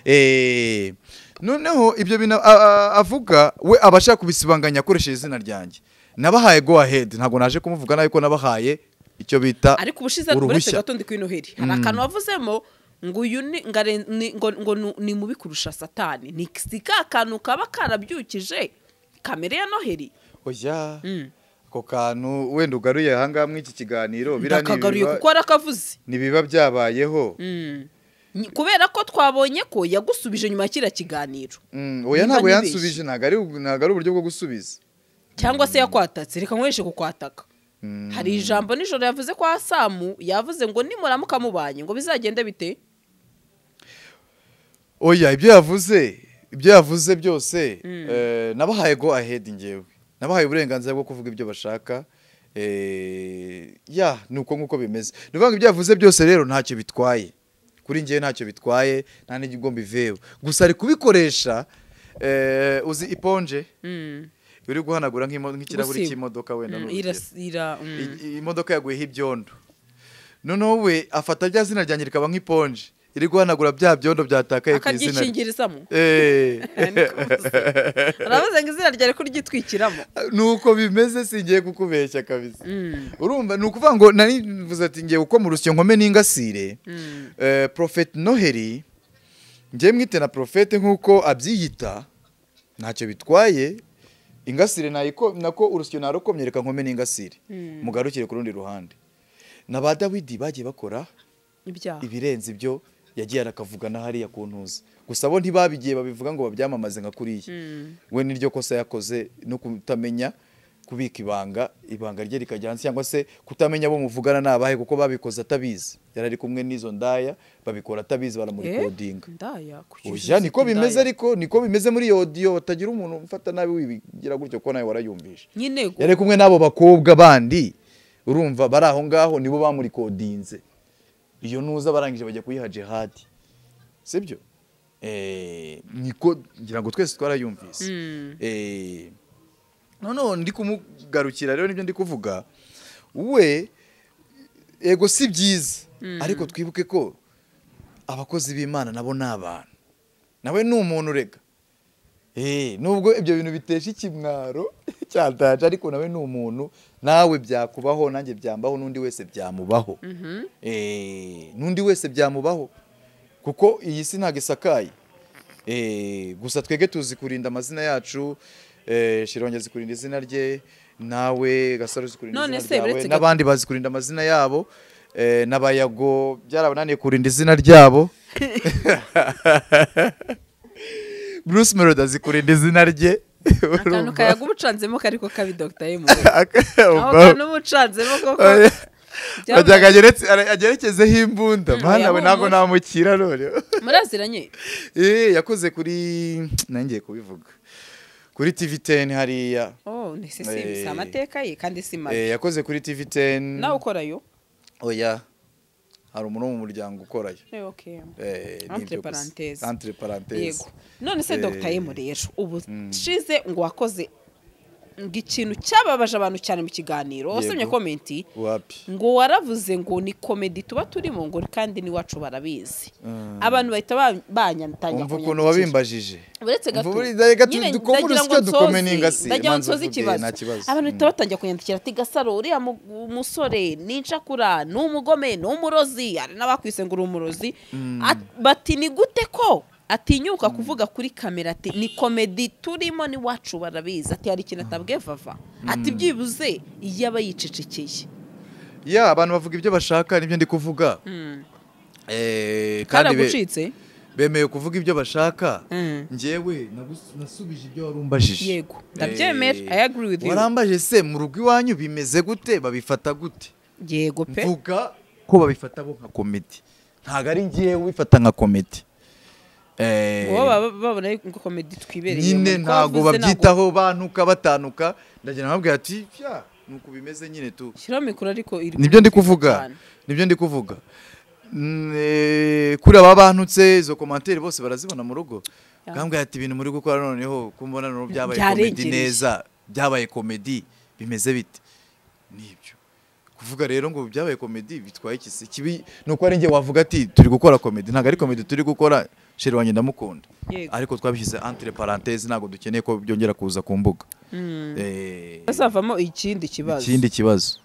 noneho ibyo bintu avuga we abashaka kubisibanganya akoresheje izina ryanjye nabahaye go ahead ntabwo naje kumuvuga nayo ko nabahaye icyo bita ariko ubushize buretse gato ndi kuri Noheli hari akantu wavuzemo ngo uyu ngo ni mubi kurusha satani ni ka kantu kaba karabyukije kamere ya Noheli oya ko kantu wenda ugaruye hanga mu iki kiganiro biranagaruye kuko arakavuze nibiba byabayeho kubera ko twabonye ko yagusubije nyuma y'ikira kiganiro oya ntabwo yansubije ntago ari uburyo bwo gusubiza cyangwa se yakwatatse reka nkoreshe kukwataka hari ijambo nijoro yavuze kwa Samu yavuze ngo nimuramuka mubanye ngo bizagende bite oya ibyo yavuze byose nabahaye go ahead ngewe nabahaye uburenganzira bwo kuvuga ibyo bashaka nuko nkuko bimeze nivuga ibyo yavuze byose rero ntacyo bitwaye kuri ngewe ntacyo bitwaye nta n'igomba bivewe gusa ari kubikoresha uzi iponje uri guhanagura nk'ikirahuri cy'imodoka wenda imodoka yaguyeho ibyondo noneho we afata rya zina ryanjye rikaba nk'iponje iri guhanagura bya byondo byatakaye ku izina akaryishingirizamo aravuze ngo izina ryari kuryitwikiramo nuko bimeze singiye kukubeshya kabisa urumva nukuvuga ngo narivuze ati ngiye uko mu rusyo nkome n'ingasire Prophet Noheli ngiye mwite na Prophet nkuko abyiyita ntacyo bitwaye ingasire nako urusyo narokomye reka nkome n'ingasire mugarukire ku rundi ruhande na ba Dawidi bagiye bakora ibirenze ibyo yagiye arakavugana hariya ku ntuza gusa bo ntibabigiye babivuga ngo babyamamaze nka kuriya we niryo kosa yakoze no kutamenya kubika ibanga rye rikajya hanze cyangwa se kutamenya abo muvugana nabahe kuko babikoze atabizi yarari kumwe n'izo ndaya babikora atabizi baramurikodinga oya niko bimeze ariko niko bimeze muri audio batagira umuntu umfata nabi wibigira gutyo ko nawe warayumvisha yari kumwe nabo bakobwa bandi urumva bari aho ngaho nibo bamurikodinze iyo nuza barangije bajya kuyiha Jihad sibyo niko ngira ngo twese twarayumvise noneho ndi kumugarukira rero nibyo ndi kuvuga we ego si byiza ariko twibuke ko abakozi b'Imana nabo n'abantu nawe ni umuntu rega nubwo ibyo bintu bitesha ikimwaro cyataje ariko nawe ni umuntu nawe byakubaho nanjye byambaho n'undi wese byamubaho n'undi wese byamubaho kuko iyi si ntago isakaye gusa twege tuzi kurinda amazina yacu Shironge zikurinda izina rye nawe Gasaro zikurinda izina ryawe n'abandi bazi kurinda amazina yabo n'abayago byarabananiye kurinda izina ryabo Bruce Melody zikurinda izina rye akantu kayaga ubucanzemo kariko kabi Dr. M aho n'ubucanzemo koko bajyaga agerekezeho imbunda mana we ntago namukira none muraziranye yakoze kuri nangiye kubivuga kuri TV10 hariya ni amateka ye kandi si mabi yakoze kuri TV10 nawe ukorayo oya hari umuntu mu muryango ukorayo entre parenthèses yego none se Dr. M rero ubu shize ngo wakoze ikintu cyababaje abantu cyane mu kiganiro wasomye komenti ngo waravuze ngo ni comedy tuba turimo ngo kandi ni wacu barabizi abantu bahita banyantangira umva ukuntu wabimbajije uretse gato nyine dukomura sicyo dukomeninga si manzo ikibazo abantu bahita batangira kunyandikira ati Gasaro uriya musore nincakura n'umugome n'umurozi ari nabakwise ngo uri umurozi bati ni gute ko atinyuka kuvuga kuri kamera ati ni comedy turimo ni wacu barabizi ati hari ikintu atabwiye Vava ati byibuze yaba yicecekeye abantu bavuga ibyo bashaka nibyo ndi kuvuga kandi gucitse bemeye kuvuga ibyo bashaka njyewe nasubije ibyo warumbajije yego ndabyemera I agree with you warambaje se mu rugo iwanyu bimeze gute babifata gute yego pe vuga ko babifata bo nka comedy ntago ari ngiye wifata nka comedy babona ko comedy twibereye nyine ntago babyitaho bantuka batanuka ndagira nababwira ati nuko bimeze nyine tu shira mikoro ariko nibyo ndi kuvuga kuri aba bantutse izo commentaire bose barazibona mu rugo ngambwira ati ibintu muri gukora noneho kumbona no byabaye comedy neza byabaye comedy bimeze bite nibyo kuvuga rero ngo byabaye comedy bitwaye ikisi kibi nuko ari nge wavuga ati turi gukora comedy ntago ari comedy turi gukora sheri wanjye ndamukunda ariko twabishyize entre parenthèses ntago dukeneye ko byongera kuza ku mbuga azavamo ikindi kibazo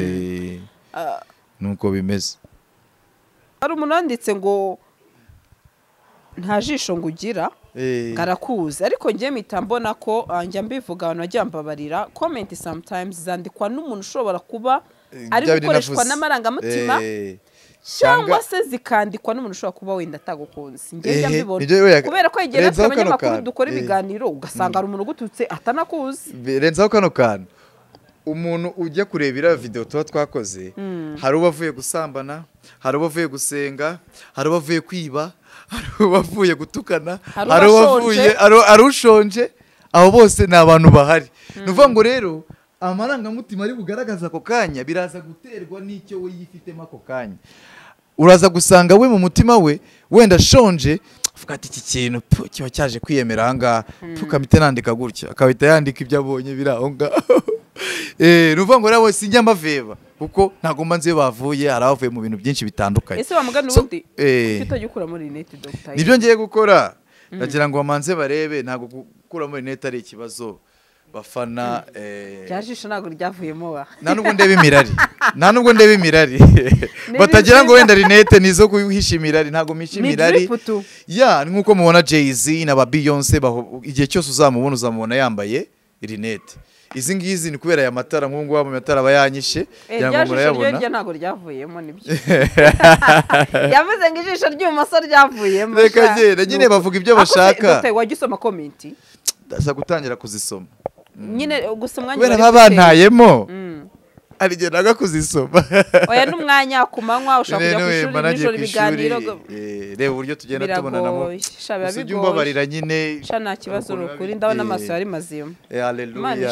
nuko bimeze ari umunanditse ngo nta jisho ngo ugira karakuze ariko ngiye mpita mbona ko njya mbivuga abantu bajya mbabarira comment sometimes zandikwa n'umuntu ushobora kuba ari gukoreshwa n'amarangamutima cyangwa se zikandikwa n'umuntu ushobora kuba wenda atagukunze njye mbibona kubera ko yegera abanyamakuru dukora ibiganiro ugasanga ari umuntu ugututse atanakuze renzaho kano kantu umuntu ujya kurebera video tuba twakoze hari ubavuye gusambana hari ubavuye gusenga hari ubavuye kwiba hari ubavuye gutukana hari ubavuye arushonje abo bose ni abantu bahari nuvuga ngo rero amarangamutima ari bugaragaza ako kanya biraza guterwa n'icyo we yifitemo ako kanya uraza gusanga we mu mutima we wenda shonje avuga ati iki kintu kiba cyaje kwiyemera ahangaha tukamite nandika gutya akabita yandika ibyo abonye biri aho ngaho nuvuga ngo rero sinjya mbaveba kuko ntago mbanze bavuye aravuye mu bintu byinshi bitandukanye ese bamugana ubundi utajya ukura muri net Dr. nibyo ngiye gukora ndagira ngo bamanze barebe ntago gukura muri net ari ikibazo bafana byajisho ntago ryavuyemo nta nubwo ndeba imirari batagira ngo wenda rinete nizo kuhisha imirari ntago misha imirari nkuko mubona Jay-Z na ba Beyonce igihe cyose uzamubona yambaye rinete izi ngizi ni kubera aya matara nk'ubu ngubu amatara bayanyishe ngo murayabona ntago ryavuyemo nibyo yavuze ngo ijisho ry'ubumoso ryavuyemo reka nyine bavuga ibyo bashaka wajya usoma komenti ndaza gutangira kuzisoma nyine gusa umwanya kubera babantayemo ari gihe naga kuzisoma oya n'umwanya ku manywa ushaka kujya ku ishuri n'ijoro ibiganiro reba uburyo tugenda tubonanamo usujya umbabarira nyine nta kibazo ukuri ndabona amaso yari mazima haleluya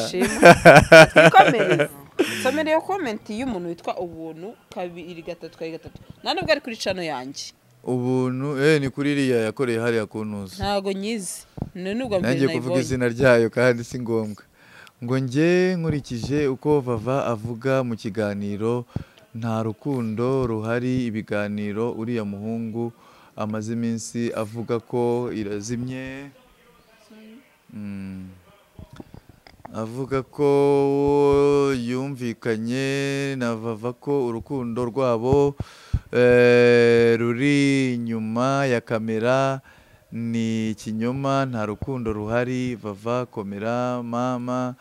somera iyo komenti y'umuntu witwa ubuntu 2 3 nubwo ari kuri channel yanjye ubuntu ni kuri iriya yakoreye hariya kuntuza ntago nyizi nubwo mbere nagiye kuvuga izina ryayo kandi si ngombwa ngo njye nkurikije uko Vava avuga mu kiganiro nta rukundo ruhari ibiganiro uriya muhungu amaze iminsi avuga ko irazimye avuga ko yumvikanye na Vava ko urukundo rwabo ruri inyuma ya kamera ni ikinyoma, nta rukundo ruhari. Vava komera mama,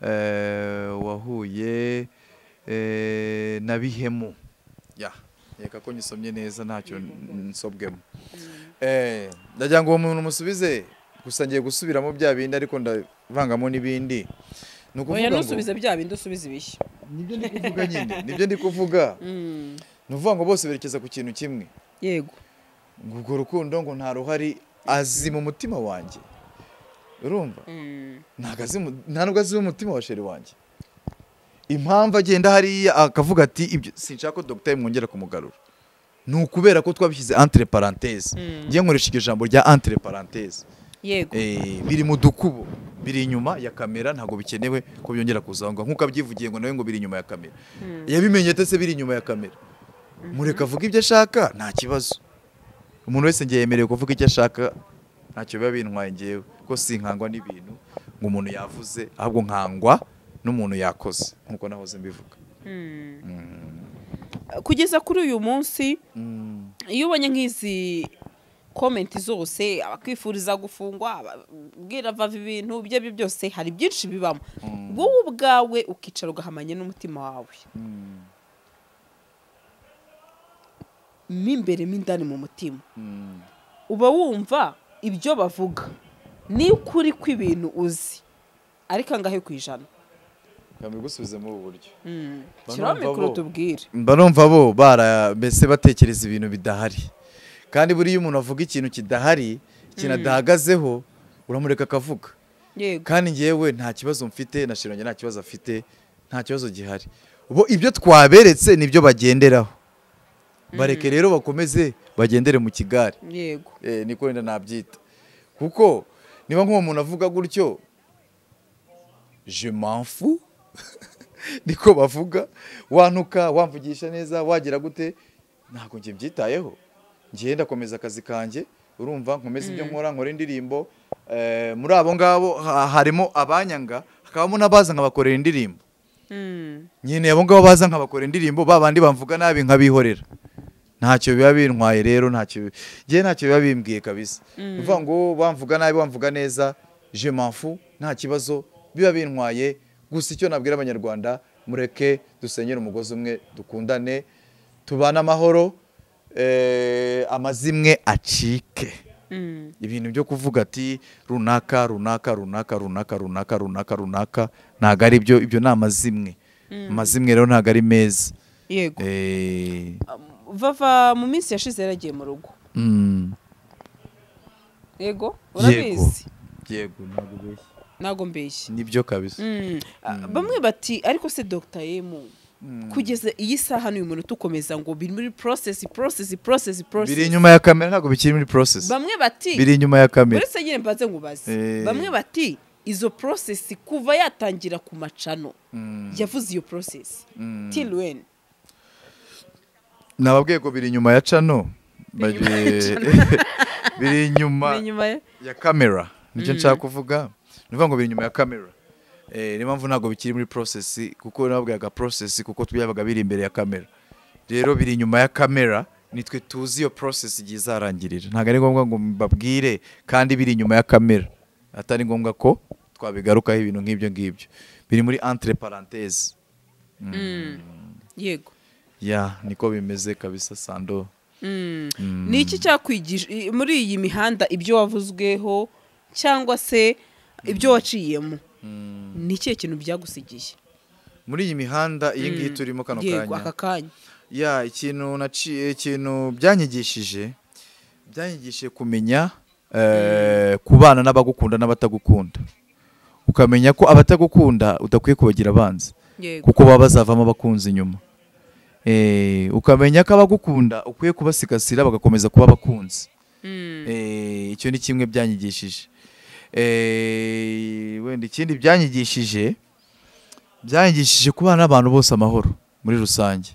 wahuye na Bihemu. Reka ko nyisomye neza ntacyo nsobwemo. Ndagira ngo uwo muntu musubize, gusa ngiye gusubiramo bya bindi ariko ndavangamo n'ibindi. Oya nusubize bya bindi usubize ibishya. Nibyo ndi kuvuga nyine, nibyo ndi kuvuga. Nuvuga ngo bose berekeza ku kintu kimwe. Yego. Ngo rukundo ngo nta ruhari, azi mu mutima wanjye. Urumva? Nta nubwo azi mu mutima wa sheri wanjye. Impamvu agenda hariya akavuga ati ibyo sinshaka ko Dr. mwongera kumugarura. Ni ukubera ko twabishyize entre parenthèses. Ngiye nkoresha iryo jambo rya entre parenthèses. Yego. Biri mu dukubo, biri inyuma ya kamera, ntago bikenewe ko byongera kuzangwa nkuko abyivugiye ngo nawe ngo biri inyuma ya kamera. Yabimenye tese biri inyuma ya kamera. Mureka avuga ibyo ashaka nta kibazo. Umuntu wese ngiye yemerewe kuvuga icyo ashaka, ntacyo biba bintwaye ngewe ko sinkangwa n'ibintu ngo umuntu yavuze, ahubwo nkangwa n'umuntu yakoze nkuko nahoze mbivuga. Kugeza kuri uyu munsi iyo ubonye nk'izi comment zose abakwifuriza gufungwa, ababwira Vava ibintu bye byose, hari byinshi bibamo. Wowe ubwawe ukicara ugahamanya n'umutima wawe, mimbere mindani mu mutima uba wumva ibyo bavuga ni ukuri kw'ibintu uzi, ariko angahe kwijana. Kamigusubize mu buryo. Kiraho mikoro tubwire. Mba numva bo mbese batekereza ibintu bidahari. Kandi buri iyo umuntu avuga ikintu kidahari, ikintu adahagazeho, uramureka akavuga. Yego. Kandi ngewe nta kibazo mfite, na Shironge nta kibazo afite, nta kibazo gihari. Ubo ibyo twaberetse nibyo bagenderaho. Bareke rero bakomeze bagendere mu kigari. Yego. Niko wenda nabyita. Kuko niba nk'uwo muntu avuga gutyo, je m'en fous. Niko bavuga, wantuka wamvugisha neza wagira gute, ntabwo ngiye byitayeho. Ngiye ndakomeza akazi kanjye, urumva nkomeza ibyo nkora, nkora indirimbo. Muri abo ngabo harimo abanyanga, hakabamo n'abaza nkabakorera indirimbo. Nyine abo ngabo baza nkabakorera indirimbo, babandi bamvuga nabi nkabihorera. Ntacyo biba bintwaye rero, ntacyo biba bimbwiye kabisa. Uvuga ngo bamvuga nabi bamvuga neza, je m'en fous, nta kibazo biba bintwaye. Gusa icyo nabwira abanyarwanda, mureke dusenyere umugozi umwe, dukundane, tubane amahoro, amazimwe acike. Ibintu byo kuvuga ati runaka runaka runaka runaka runaka runaka runaka ntago ari byo, ibyo ni amazimwe. Amazimwe rero ntago ari meza. Yego. Vava mu minsi yashize yaragiye mu rugo. Yego, urabizi? Yego, ntago beshye. Nago mbeshye. Nibyo kabisa. Bamwe bati ariko se Dr. Yemu kugeza iyi saha n'uyu muntu tukomeza ngo biri muri process. Biri inyuma ya kamera, ntago bikiri muri process. Bamwe bati biri inyuma ya kamera. Uretse nyine mbaze ngo bazi. Bamwe bati izo process kuva yatangira ku macano yavuze iyo process till when. Nababwiye ko biri inyuma ya cano. Biri inyuma ya kamera. Nicyo nshaka kuvuga. Nivuga ngo biri inyuma ya kamera. Ni mpamvu ntago bikiri muri process, kuko nababwiyaga process kuko tubyabaga biri imbere ya kamera. Rero biri inyuma ya kamera, nitwe tuzi iyo process igiye izarangirira. Ntago ari ngombwa ngo mbabwire kandi biri inyuma ya kamera. Atari ngombwa ko twabigarukaho ibintu nk'ibyo ngibyo. Biri muri entre parenthèses. Yego. Niko bimeze kabisa Sando. Ni iki cyakwigisha muri iyi mihanda ibyo wavuzweho cyangwa se ibyo waciyemo? Ni ikihe kintu byagusigiye muri iyi mihanda iyi ngiyi turimo kano kanya? Yego, aka kanya. Ikintu byanyigishije kumenya kubana n'abagukunda n'abatagukunda. Ukamenya ko abatagukunda udakwiye kubagira abanzi, kuko baba bazavamo abakunzi inyuma. Ukamenya ko abagukunda ukwiye kubasigasira bagakomeza kuba abakunzi. Icyo ni kimwe byanyigishije. Wenda ikindi byanyigishije kubana n'abantu bose amahoro muri rusange.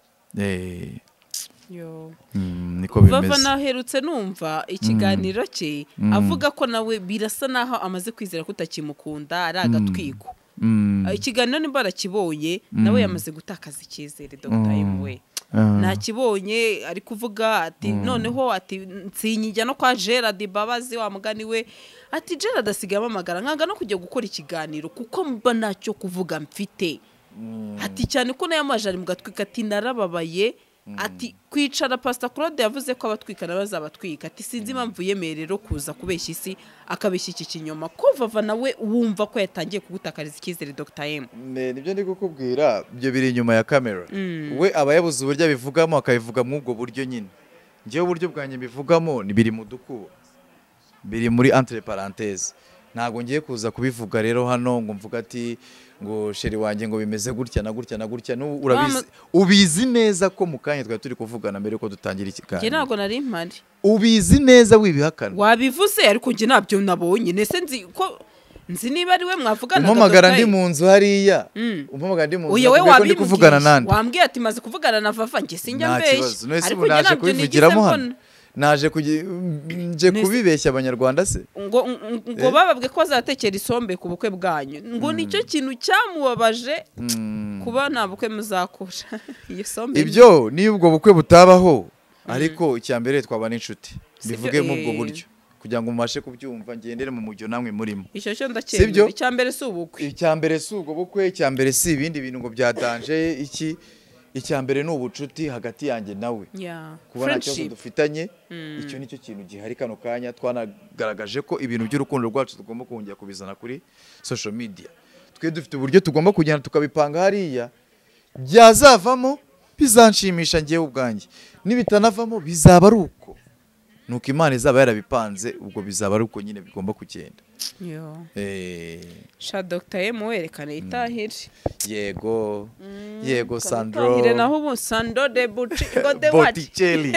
Niko bimeze. Vava naherutse numva ikiganiro cye avuga ko nawe birasa naho amaze kwizera ko utakimukunda, ari agatwiko. ikiganiro nimba arakibonye nawe yamaze gutakaza icyizere Dr. M we nakibonye ari kuvuga ati noneho ati nsinyijya no kwa Gerard Babazi wa mugani we ati Gerard asigaye amagara nkanga no kujya gukora ikiganiro kuko mba nacyo kuvuga mfite ati cyane ko nayo amajari mu gatwika ati narababaye ati kwicara Pastor Claude yavuze ko abatwikana bazabatwika ati sinzi impamvu yemerero kuza kubeshya isi akabeshya iki kinyoma ko vava nawe wumva ko yatangiye kugutakariza icyizere Dr. M nibyo ndi kukubwira byo biri inyuma ya kamera we aba yabuze uburyo abivugamo akabivuga mu ubwo buryo nyine ngewe uburyo bwanjye bivugamo ni biri mu dukubo biri muri entre parenthèses ntago ngiye kuza kubivuga rero hano ngo mvuga ati ngo sheri wanjye ngo bimeze gutya na gutya na gutya urabizi ubizi neza ko mukanya twari turi kuvugana mbere ko dutangira ikiganiro nge nago nari mpari ubizi neza wibihakana wabivuze ariko nge nabyo nabonye nese nzi ko nzi niba ari we mwavugana umpamagara ndi mu nzu hariya umpamagara ndi mu nzu ko ndi kuvugana nande wambwiye ati maze kuvugana na Vava nge sinjya mbeshya ariko nge nabyo kubivugiramo hano naje kubibeshya abanyarwanda se ngo bababwe ko azatekera isombe ku bukwe bwanyu ngo nicyo kintu cyamubabaje kuba nta bukwe muzakora iyo sombe ibyo niba ubwo bukwe butabaho ariko icyambere twabana inshuti bivuge mu ubwo buryo kugira ngo mubashe kubyumva ngendere mu mujyo namwe murimo icyo cyo ndakemera icyambere si ubukwe icyambere si ubwo bukwe icyambere si ibindi bintu ngo byadanje iki icyambere ni ubucuti hagati yanjye nawe kubona cyo dufitanye icyo nicyo kintu gihari kano kanya twanagaragaje ko ibintu by'urukundo rwacu tugomba kongera kubizana kuri social media twe dufite uburyo tugomba kugenda tukabipanga hariya byazavamo bizanshimisha ngewe ubwanjye nibitanavamo bizaba ari uko nuko Imana izaba yarabipanze ubwo bizaba ari uko nyine bigomba kugenda sha Dr. M werekane itahire yego Sandro itahire naho ubu Sandro de Botticelli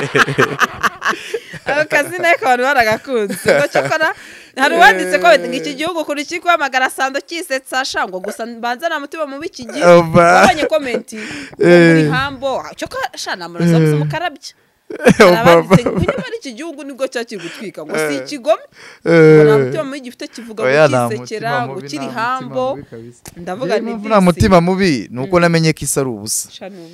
akazina k'abantu baragakunze ngo cyakora hari wanditse ko iki gihugu kuri kikwamagara Sandro kisetsa shango gusa mbanza na mutima mu biki gihugu abanye comment muri hambo cyoko shana muraza mukarabye kunyuma iki gihugu nibwo cyakiri gutwika ngo si ikigome nta mutima mubi gifite kivuga ngo kisekera ngo kiri hambo ndavuga nta mutima mubi nuko namenye ko isa ari ubusa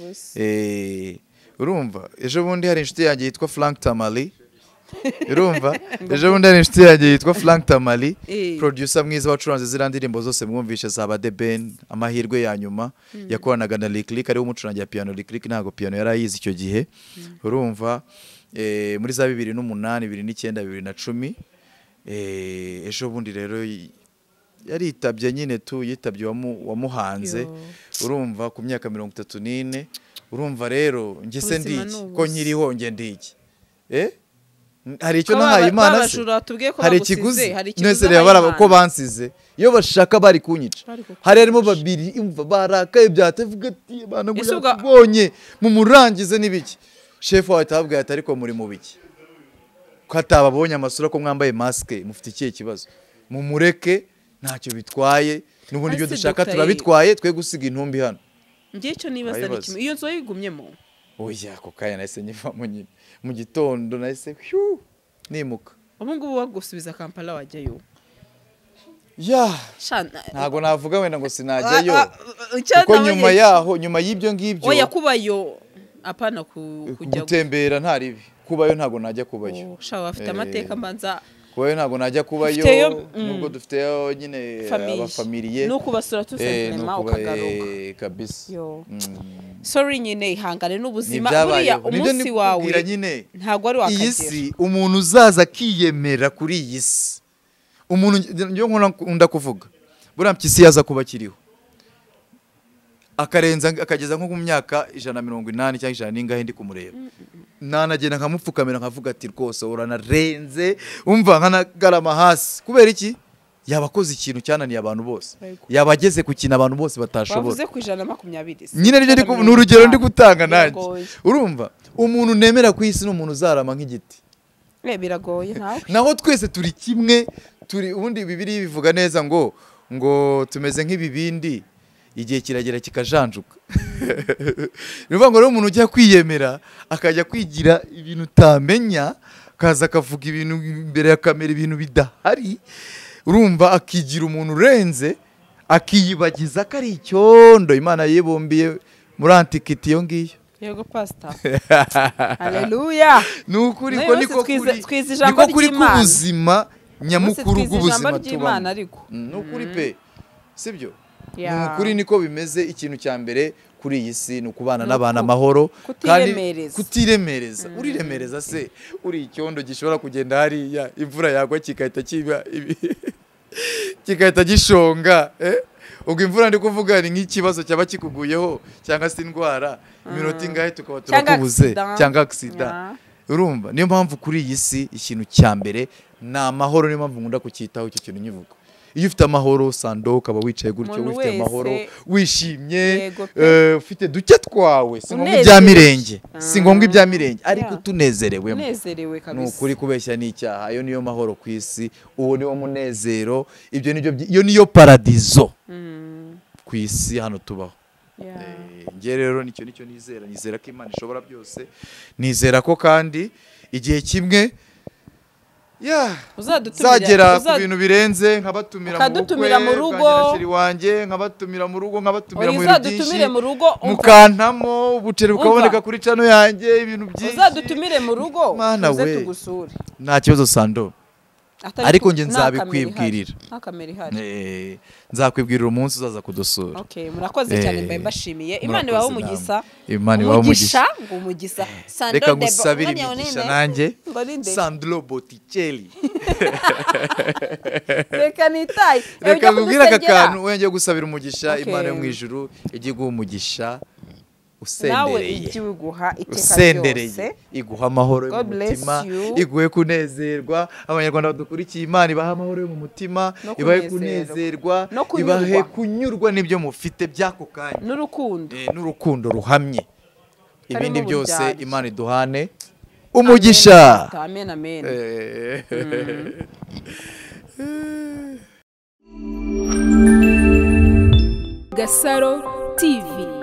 urumva ejo bundi hari inshuti yanjye yitwa Frank Tamali urumva ejo bundi hari inshuti yanjye yitwa Frank Tamali producer mwiza wacuranze zira ndirimbo zose mwumvishe zaba The Ben amahirwe ya nyuma yakoranaga na Lick Lick ari umucuranzi ya piano Lick Lick ntago piano yarayize icyo gihe urumva muri za 2008 2009 2010 ejo bundi rero yaritabye nyine yitabye wamuhanze urumva ku myaka 34 urumva rero nge se ndiki ko nkiriho nge ndiki hari icyo nahaye Imana se hari ikiguzi nese reba ko bansize iyo bashaka bari kunyica hari harimo babiri imva barakaye byatavuga ati bana gubonye mu murangize nibiki chef wawe tabwiye ati ariko muri mu biki ko atababonye amasura ko mwambaye maske mufite ikihe kibazo mu mureke ntacyo bitwaye n'ubundi byo dushaka turabitwaye twe gusiga intumbi hano ngiye cyo nibaza n'ikimwe iyo nzo yigumyemo oya ko kaya nahise nyivamo nyine mu gitondo nahise nimuka ubu ngubu wagusubiza Kampala wajyayo ntago navuga wenda ngo sinajyayo kuko nyuma y'ibyo ngibyo oya kubayo apana kujya gutembera ntaribi kubayo ntago najya kubayo bafite amateka mbanza kubayo ntago najya kubayo nubwo dufite nyine abafamiliye no kubasura tusenema ukagaruka kabisa sorry nyine ihangane n'ubuzima buriya umunsi wawe ntago ari wakagera iyi si umuntu uzaza kiyemera kuri iyi si umuntu nyo nkunda kuvuga buriya mpyisi yaza kuba kiriho akarenza akageza nko mu myaka 180 cyangwa 100 n'ingahe ndi kumureba nanagenda nkamupfukamira nkavuga ati rwose uranarenze umva nkanagarama hasi kubera iki yabakoze ikintu cyananiye abantu bose yabageze ku kintu abantu bose batashobora bavuze ku 120 nyine nibyo n'urugero ndi gutanga nanjye urumva umuntu nemera ku isi n'umuntu uzarama nk'igiti biragoye naho twese turi kimwe turi ubundi Bibiliya bivuga neza ngo tumeze nk'ibibindi igihe kiragera kikajanjuka nivuga ngo rero umuntu ujya kwiyemera akajya kwigira ibintu utamenya kaza akavuga ibintu imbere ya kamera ibintu bidahari urumva akigira umuntu urenze akiyibagiza ko ari icyondo Imana yibumbiye muri antikiti iyo ngiyo. Yego pastor. Haleluya. Nukuri ko niko kuri kubuzima nyamukuru bw'ubuzima tubana. Nukuri pe. Sibyo? Nukuri niko bimeze. Ikintu cya mbere kuri iyi si ni ukubana n'abana amahoro kandi kutiremereza. Uriremereza se uri icyondo gishobora kugenda hariya imvura yagwa kigahita kigahita gishonga. Ubwo imvura ndi kuvuga ni nk'ikibazo cyaba kikuguyeho cyangwa se indwara iminota ingahe tukaba turakubuze cyangwa accident. Urumva niyo mpamvu kuri iyi si ikintu cya mbere ni amahoro. Niyo mpamvu nkunda kucyitaho icyo kintu nyivuga. Iyo ufite amahoro Sando ukaba wicaye gutyo ufite amahoro wishimye ufite duke twawe si ngombwa ibya mirenge ariko tunezerewemo. Nukuri kubeshya ni icyaha. Ayo niyo mahoro ku isi. Uwo niwo munezero. Iyo niyo paradizo ku isi hano tubaho. Nge rero nicyo nizera ko Imana ishobora byose. Nizera ko kandi igihe kimwe uzagera ku bintu birenze nkabatumira mu rugo wanjye nkabatumira mu rugo nkabatumira mu byinshi mukantamo ubuceri bukaboneka kuri cano yanjye ibintu byinshi. Uzadutumire mu rugo uze tugusure. Nta kibazo Sando. Ariko nge nzabikwibwirira. Nzakwibwirira umunsi uzaza kudusura. Okay, murakoze cyane mbaye mbashimiye. Imana ibaho umugisha. Imana ibaho umugisha. Umugisha. Reka gusabira imigisha nanjye. Sandro Botticelli. Reka nitaye. Reka kubwira aka kantu wenge gusabira umugisha Imana yo mu ijuru ijye guha umugisha usendereye iguha amahoro yo mu mutima iguhe kunezerwa. Abanyarwanda badukurikiye Imana ibaha amahoro yo mu mutima ibahe kunezerwa ibahe kunyurwa n'ibyo mufite by'ako kanya n'urukundo ruhamye. Ibindi byose Imana iduhane umugisha. Amen amen. Gasaro TV.